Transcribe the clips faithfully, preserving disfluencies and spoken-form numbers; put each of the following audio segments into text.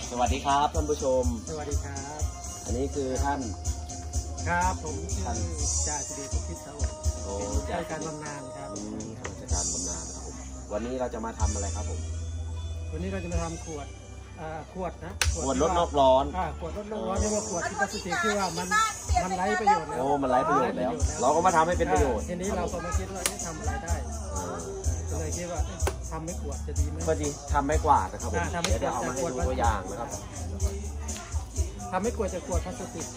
สวัสดีครับท่านผู้ชมสวัสดีครับอันนี้คือท่านครับผมชื่อจ่าสิริพิษครับผมโอ้จ่าการบำนาญครับจ่าการบำนาญครับผมวันนี้เราจะมาทำอะไรครับผมวันนี้เราจะมาทำขวดขวดนะขวดลดโลกร้อนขวดลดโลกร้อนเรียกว่าขวดที่พลาสติกที่ว่ามันมันไร้ประโยชน์แล้วโอ้มันไร้ประโยชน์แล้วเราก็มาทำให้เป็นประโยชน์ทีนี้เราก็มาคิดว่าจะทำอะไรได้ก็เลยคิดว่าทำไม่ขวดจะดีไหมพอดีทำไม่กวาดนะครับผมเดี๋ยวเดี๋ยวเอามาให้ดูตัวอย่างนะครับทำไม่ขวดจะขวดพลาสติก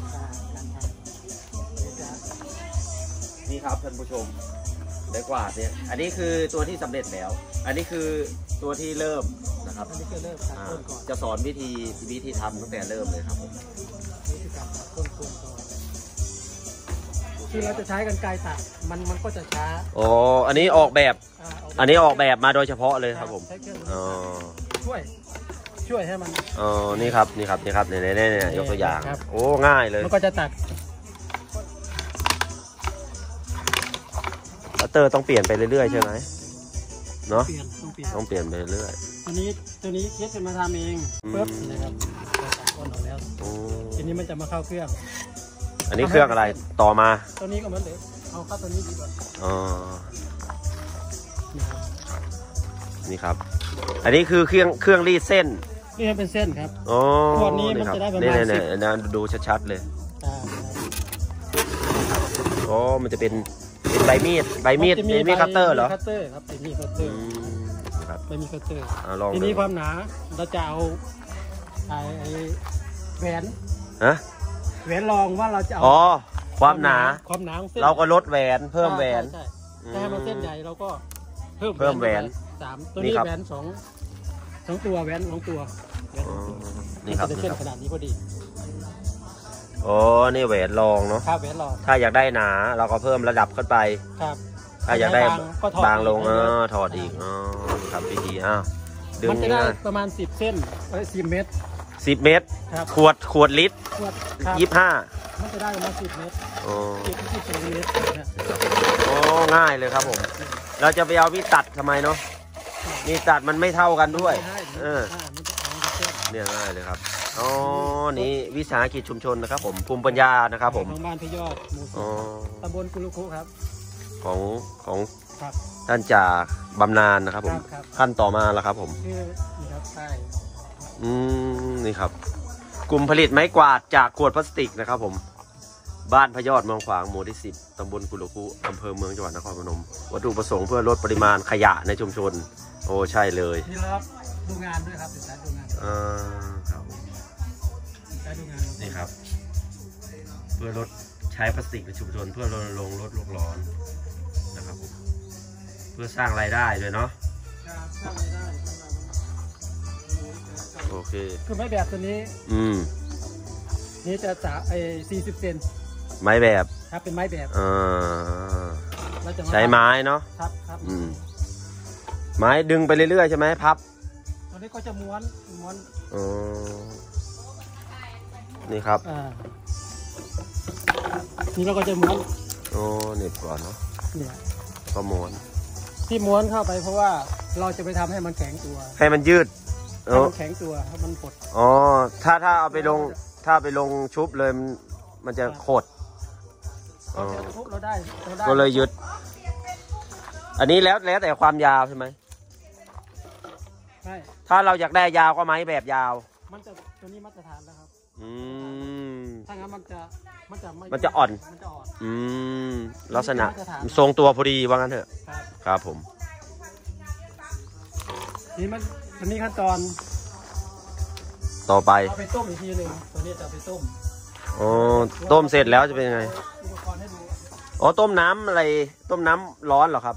นี่ครับท่านผู้ชมไม้กวาดเนี่ยอันนี้คือตัวที่สำเร็จแล้วอันนี้คือตัวที่เริ่มนะครับอันนี้คือเริ่มครับต้นก่อนจะสอนวิธีวิธีทำตั้งแต่เริ่มเลยครับผมวิธีการต้นก่อนที่เราจะใช้กันไกลตัดมันมันก็จะช้าอ๋ออันนี้ออกแบบอันนี้ออกแบบมาโดยเฉพาะเลยครับผมอ๋อช่วยช่วยให้มันอ๋อนี่ครับนี่ครับนี่ครับเนี่ยเนี่ยเนี่ยยกตัวอย่างโอ้ง่ายเลยมันก็จะตัดเตอร์ต้องเปลี่ยนไปเรื่อยๆใช่ไหมเนาะต้องเปลี่ยนต้องเปลี่ยนไปเรื่อยตัวนี้ตัวนี้คิดจะมาทำเองปึ๊บนะครับเราตัดก้นออกแล้วทีนี้มันจะมาเข้าเครื่องอันนี้เครื่องอะไรต่อมาตัวนี้ก็เหมือนเดิมเอาเข้าตัวนี้ดีกว่าอ๋อนี่ครับอันนี้คือเครื่องเครื่องรีดเส้นนี่เป็นเส้นครับอ๋อขวดนี้มันจะได้ประมาณสิบนี่ๆๆดูชัดๆเลยอ๋อมันจะเป็นเป็นใบมีดใบมีดเป็นมีดคัตเตอร์เหรอคัตเตอร์ครับเป็นมีดคัตเตอร์ครับใบมีดคัตเตอร์ทีนี้ความหนาเราจะเอาไอ้แหวนฮะแหวนรองว่าเราจะเอาอ๋อความหนาความหนาของเส้นเราก็ลดแหวนเพิ่มแหวนถ้าให้มันเส้นใหญ่เราก็เพิ่มเพิ่มแหวนสามตัวนี้แหวนสองสองตัวแหวนสองตัวนี่ครับจะเส้นขนาดนี้พอดีโอ้นี่แหวนรองเนาะครับแหวนรองถ้าอยากได้หนาเราก็เพิ่มระดับขึ้นไปครับถ้าอยากได้บางลงเออถอดอีกอ๋อครับวิธีอ้าวดึงมันจะได้ประมาณสิบเส้นเอ้ยสิบเมตรสิบเมตรขวดขวดลิตรยี่สิบห้ามันจะได้ประมาณสิบเมตรโอ้สิบสิบเซนติเมตรโอ้ง่ายเลยครับผมเราจะไปเอามีดตัดทำไมเนาะมีดตัดมันไม่เท่ากันด้วยเออเนี่ยง่ายเลยครับอ๋อนี่วิสาหกิจชุมชนนะครับผมภูมิปัญญานะครับผมของบ้านพยอดหมู่สองตำบลกุลุคุครับของของท่านจ่าบำนาญนะครับผมขั้นต่อมาแล้วครับผมนี่ครับใช่อืมนี่ครับกลุ่มผลิตไม้กวาดจากขวดพลาสติกนะครับผมบ้านพยอดเมืองขวางหมู่ที่สิบตำบลกุลุคุอำเภอเมืองจังหวัดนครพนมวัตถุประสงค์เพื่อลดปริมาณขยะในชุมชนโอ้ใช่เลยนี่ครับดูงานด้วยครับติดตามดูงานอ่าครับนี่ครับเพื่อลดใช้พลาสติกในชุมชนเพื่อรณรงค์ลดโลกร้อนนะครับผมเพื่อสร้างรายได้ด้วยเนาะสร้างรายได้โอเคคือไม้แบบตัวนี้อืมนี่จะสาไอ้สี่สิบเซนไม้แบบครับเป็นไม้แบบอ่าใช้ไม้เนาะครับครับอืมไม้ดึงไปเรื่อยๆใช่ไหมพับตอนนี้ก็จะม้วนม้วนอ๋อนี่ครับนี่เราก็จะม้วนโอ้เน็บก่อนเนาะเนี่ยก็ม้วนที่ม้วนเข้าไปเพราะว่าเราจะไปทำให้มันแข็งตัวให้มันยืดให้มันแข็งตัวให้มันปดอ๋อถ้าถ้าเอาไปลงถ้าไปลงชุบเลยมันมันจะโคตรอ๋อเราได้ก็เลยยึดอันนี้แล้วแล้วแต่ความยาวใช่ไหมใช่ถ้าเราอยากได้ยาวก็ไม้แบบยาวมันจะตัวนี้มาตรฐานแล้วครับอืมถ้างั้นมันจะมันจะไม่มันจะอ่อนมันจะอ่อนอืมลักษณะทรงตัวพอดีว่างั้นเถอะครับผมนี่มันอันนี้ขั้นตอนต่อไปเอาไปต้มอีกทีหนึ่งตัวนี้จะไปต้มอ๋อต้มเสร็จแล้วจะเป็นยังไงอ๋อต้มน้ำอะไรต้มน้ำร้อนเหรอครับ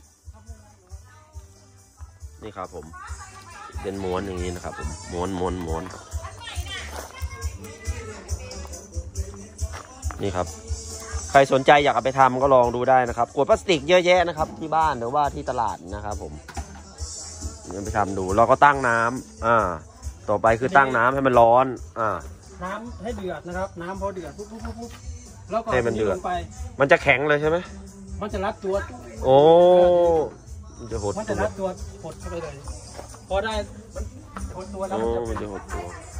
นี่ครับผมเป็นม้วนอย่างนี้นะครับผมม้วนม้วนม้วนนี่ครับใครสนใจอยากเอาไปทำก็ลองดูได้นะครับขวดพลาสติกเยอะแยะนะครับที่บ้านหรือว่าที่ตลาดนะครับผมเอาไปทำดูเราก็ตั้งน้ำอ่าต่อไปคือตั้งน้ำให้มันร้อนอ่าน้ำให้เดือดนะครับน้ำพอเดือดปุ๊บปุ๊บปุ๊บแล้วก็ให้มันเดือดมันจะแข็งเลยใช่ไหมมันจะรัดตัวโอ้มันจะหดมันจะรัดตัวหดเข้าไปเลยพอได้หดตัวแล้วโอ้มันจะมันจะหดตัว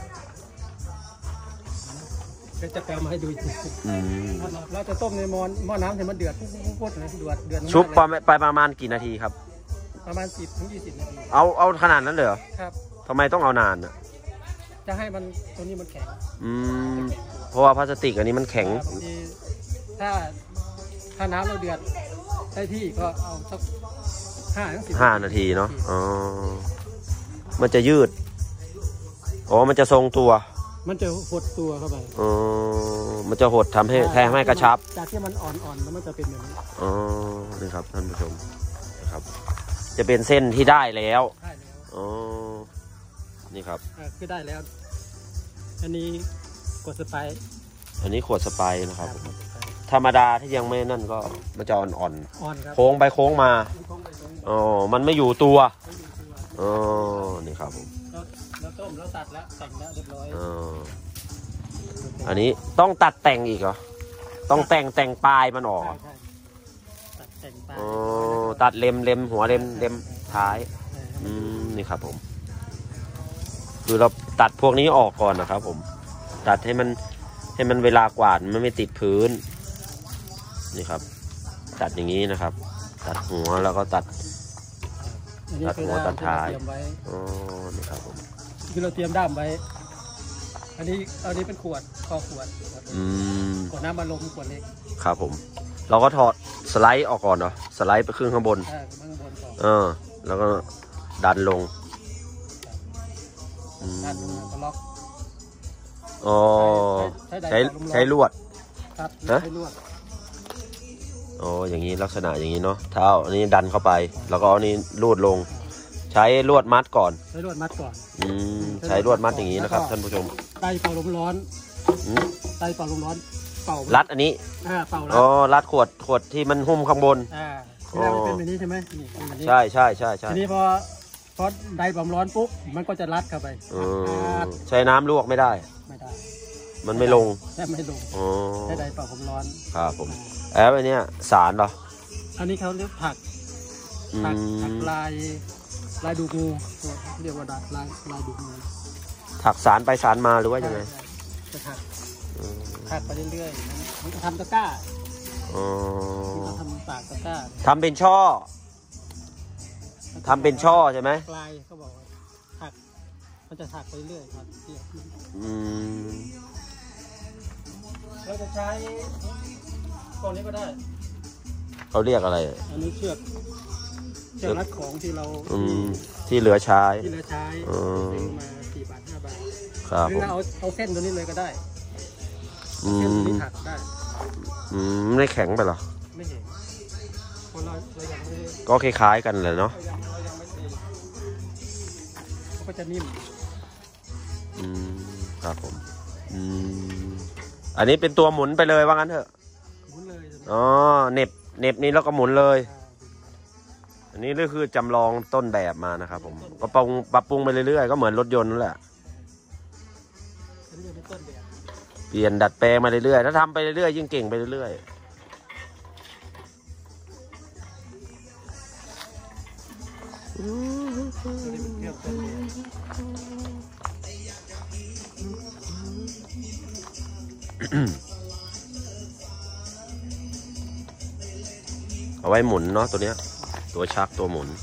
เดี๋ยวจะแปลมาให้ดูอีกทีอืมเราจะต้มในหม้อหม้อน้ำให้มันเดือดปุ๊บปุ๊บปุ๊บนะเดือดเดือดชุบมากไปเลยไปประมาณกี่นาทีครับประมาณสิบถึงยี่สิบนาทีเอาเอาขนาดนั้นเลยเหรอครับทำไมต้องเอานานอ่ะจะให้มันตัวนี้มันแข็งอืมเพราะว่าพลาสติกอันนี้มันแข็งบางทีถ้าถ้าน้ำเราเดือดได้ที่ก็เอาสักห้าถึงสิบห้านาทีเนาะอ๋อมันจะยืดอ๋อมันจะทรงตัวมันจะหดตัวเข้าไปอ๋อมันจะหดทำให้แทงให้กระชับจากที่มันอ่อนๆแล้วมันจะเป็นแบบนี้อ๋อนี่ครับท่านผู้ชมนะครับ จะเป็นเส้นที่ได้แล้วได้แล้วอ๋อนี่ครับอ่าคือได้แล้ว อันนี้กดสไปร์อันนี้ขวดสไปร์นะครับกดสไปร์ธรรมดาที่ยังไม่นั่นก็มันจะอ่อนอ่อนครับๆโค้งไปโค้งมาโค้งไปตรงนี้อ๋อมันไม่อยู่ตัวไม่อยู่ตัวอ๋อนี่ครับผมแล้วแล้วต้มแล้วตัดแล้วแต่งแล้วเรียบร้อยอ๋ออันนี้ต้องตัดแต่งอีกเหรอต้องแต่งแต่งปลายมันออกเหรอใช่ใช่ตัดแต่งปลายอ๋อตัดเล็มเล็มหัวเล็มเล็มท้ายใช่อืมนี่ครับผมคือเราตัดพวกนี้ออกก่อนนะครับผมตัดให้มันให้มันเวลากวาดมันไม่ติดพื้นนี่ครับ ตัดอย่างนี้นะครับ ตัดหัวแล้วก็ตัดอันนี้ตัดคือหัวตัดท้ายเตรียมไว้อ๋อนี่ครับผมคือเราเตรียมด้ามไว้ อันนี้อันนี้เป็นขวดคอขวดอืมขวดน้ำมันลมขวดเล็กครับผม เราก็ถอดสไลด์ออกก่อนเนาะสไลด์ไปครึ่งข้างบนอ่าข้างบนก่อนเออ แล้วก็ดันลงอืมด้านลงมาก็ล็อกอ๋อใช้ใช้ใช้ลวดครับฮะใช้ลวดอ๋ออย่างนี้ลักษณะอย่างนี้เนาะเท้าอันนี้ดันเข้าไป แล้วก็เอานี้ลูดลง ใช้ลวดมัดก่อนใช้ลวดมัดก่อนอืมใช้ลวดมัดอย่างนี้นะครับ ท่านผู้ชมไตเป่าลมร้อนอืมไตเป่าลมร้อนเป่ารัดอันนี้อ่าเป่ารัอ๋อดรัดขวดขวดที่มันหุ้มข้างบนอ่าที่แรกมันเป็นแบบนี้ใช่ไหมนี่เป็นแบบนี้ใช่ใช่ใช่ใช่ทีนี้พอพอไดความร้อนปุ๊บมันก็จะรัดเข้าไปอืรัมดใช้น้ำลวกไม่ได้ไม่ได้มันไม่ลงแทบไม่ลงอ๋อใช้ไดเป่าความร้อนครับผมแล้วอันเนี้ยสารเหรออันนี้เขาเรียกผักอืผักผักมลายลายดูงูเรียกว่าลายลายลายดูงูถักสารไปสารมาหรือว่ายังไงจะถักอืมถักไปเรื่อยๆมันจะทำตะกร้าอ๋อมันจะทำปากตะกร้าทำเป็นช่อทำเป็นช่อใช่ไหมปลายเขาบอกว่าถักมันจะถักไปเรื่อยถักเรื่อยอืมเราจะใช้ตัวนี้ก็ได้เขาเรียกอะไรอันนี้เชือกเชือกรัดของที่เราอืมที่เหลือใช้ที่เราใช้อืมซื้อมาสี่บาทห้าบาทครับหรืผอมเราเอาเอาเส้นตัวนี้เลยก็ได้อืเส้นตัวมนี้ถักได้อืมไม่แข็งไปเหรอไม่เห็นเพราะเราเรายังไม่ได้ก็คล้ายๆกันเลยเนาะเรายังเรายังไม่เทมันก็จะนิ่มอืมครับผมอืมอันนี้เป็นตัวหมุนไปเลยว่างั้นเถอะหมุนเลยตัวนี้อ๋อเหน็บเหน็บนี้แล้วก็หมุนเลยอ่าอันนี้ก็คือจำลองต้นแบบมานะครับผมก็ปรับปรุงปรับปรุงไปเรื่อยๆก็เหมือนรถยนต์นั่นแหละอันนี้เป็นต้นแบบเปลี่ยนดัดแปลงมาเรื่อยๆถ้าทำไปเรื่อยๆยิ่งเก่งไปเรื่อยๆตัวนี้เป็นเครื่องต้นแบบเอาไว้หมุนเนาะตัวเนี้ยตัวชักตัวหมุน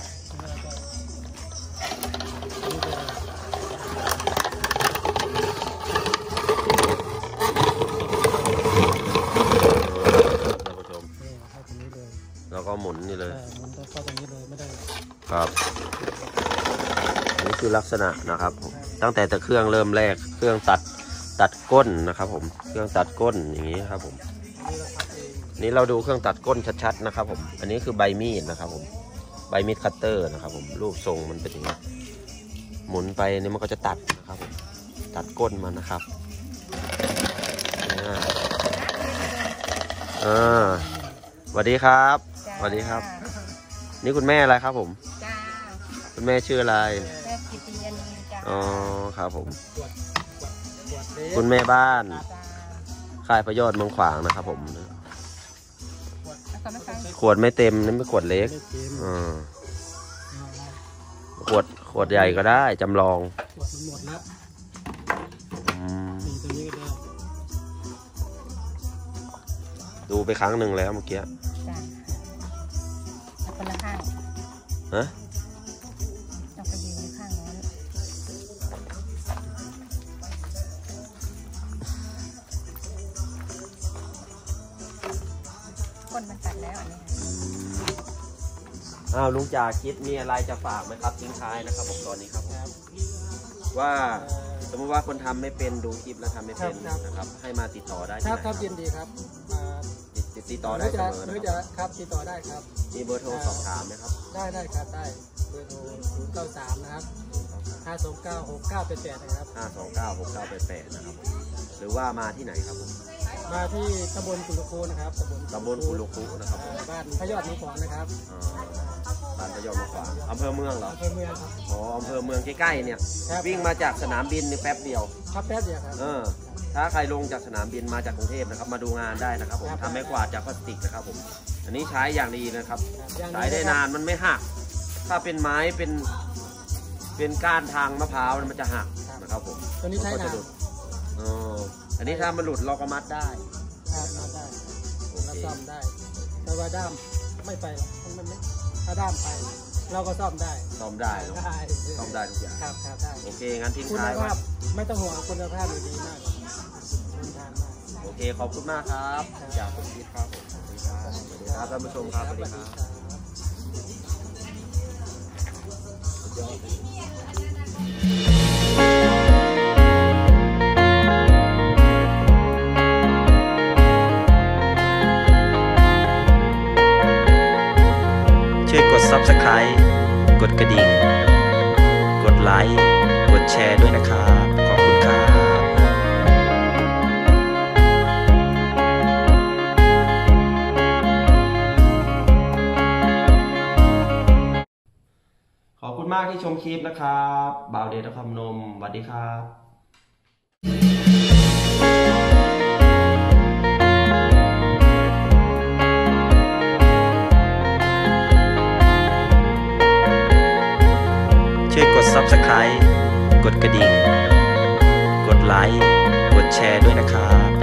ท่านผู้ชมนี่เข้าตรงนี้เลยแล้วก็หมุนนี่เลยใช่มันต้องเข้าตรงนี้เลยไม่ได้ครับนี่คือลักษณะนะครับผมตั้งแต่แต่เครื่องเริ่มแรกเครื่องตัดตัดก้นนะครับผมเครื่องตัดก้นอย่างนี้ครับผมอันนี้เราทำเองนี่เราดูเครื่องตัดก้นชัดๆนะครับผมอันนี้คือใบมีดนะครับผมใบมีดคัตเตอร์นะครับผมรูปทรงมันเป็นอย่างนี้หมุนไปนี่มันก็จะตัดนะครับผมตัดก้นมันนะครับอ่าอ่าสวัสดีครับสวัสดีครับ นี่คุณแม่อะไรครับผมจ้าคุณแม่ชื่ออะไรแม่กิตติยานีจ้าอ๋อครับผมขวดขวดขวดเล็กคุณแม่บ้านจ้าค่ายพระยอดเมืองขวางนะครับผมขวดแล้วก็ไม่ใช่ขวดไม่เต็มนี่ไม่ขวดเล็กไม่เต็มอ่าขวดขขวดใหญ่ก็ได้จำลองขวดมันหมดแล้วอืมนี่ตัวนี้ก็ได้ดูไปครั้งหนึ่งแล้วเมื่อกี้จ้ะเอาคนละข้างฮะต้องไปยืนข้างโน้นคนมันตัดแล้วอันนี้อ้าวลุงจ่าคิดมีอะไรจะฝากไหมครับทิ้งท้ายนะครับผมตอนนี้ครับผมว่าสมมติว่าคนทำไม่เป็นดูคลิปแล้วทำไม่เป็นนะครับให้มาติดต่อได้คที่รับไหนครับยินดีครับมาติดติดต่อได้หรืเสจะมอหนะรือคจะรับครับติดต่อได้ครับมีเบอร์โทรสอบถามไหมครับได้ได้ครับได้เบอร์โทรศูนย์เก้าสามนะครับห้าสองเก้าหกเก้าแปดแปดนะครับห้าสองเก้าหกเก้าแปดแปดนะครับหรือว่ามาที่ไหนครับผมมาที่ตำบลกุลโคนะครับตำบลตำบลกุลุคุนะครับผมอ่าบ้านพระยอดหนองขวางนะครับอ่าบ้านพระยอดมะขวางอำเภอเมืองเหรออำเภอเมืองครับอ๋ออำเภอเมืองใกล้ๆเนี่ยครับวิ่งมาจากสนามบินนี่แป๊บเดียวครับแป๊บเดียวครับเออถ้าใครลงจากสนามบินมาจากกรุงเทพนะครับมาดูงานได้นะครับผมครับทำไม้กวาดจากพลาสติกนะครับผมอันนี้ใช้อย่างดีนะครับอย่างใช้ได้นานมันไม่หัก ถ้าเป็นไม้เป็นเป็นก้านทางมะพร้าวมันจะหักนะครับผมตัวนี้ใช้มัก็นาจะนหลุดเอออันนี้ถ้ามันหลุดเราก็มัดได้ครับมาได้โอเราเคซ่อมได้แต่ว่าด้ามไม่ไปหรอกมันมันไม่ถ้าด้ามไป เราก็ซ่อมได้ซ่อมได้เนอะได้ซ่อมได้ทุกอย่างครับครับได้โอเคงั้นทิ้งคุณท้ายไว้ภาพไม่ต้องห่วงคุณภาพดีมากทนทานมากโอเคขอบคุณมากครับจากคุณคิดครับผมสวัสดีครับสวัสดีครับท่านผู้ชมครับสวัสดีครับสุดยอดเลยช่วยกด ซับสไครบ์ กดกระดิ่ง กดไลค์ กดแชร์ด้วยนะครับ ขอบคุณครับ ขอบคุณมากที่ชมคลิปนะครับบ่าวเดชนครพนมสวัสดีครับ ช่วยกด ซับสไครบ์ กดกระดิ่ง กดไลค์ กดแชร์ด้วยนะครับ